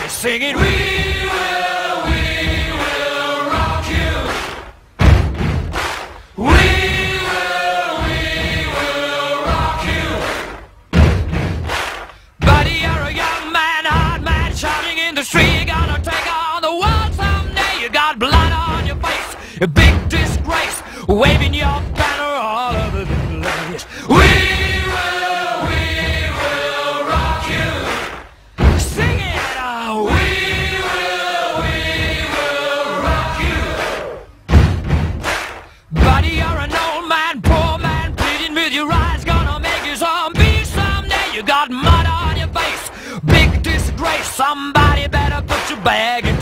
singing, we will rock you. We will rock you. Buddy, you're a young man, hard man, shouting in the street. You're gonna take on the world someday. You got blood on your face, a big disgrace, waving your banner all over the place. We will rock you. Sing it, we will rock you. Buddy, you're an old man, poor man, pleading with your eyes, gonna make you zombie someday. You got mud on your face, big disgrace, somebody better put your bag in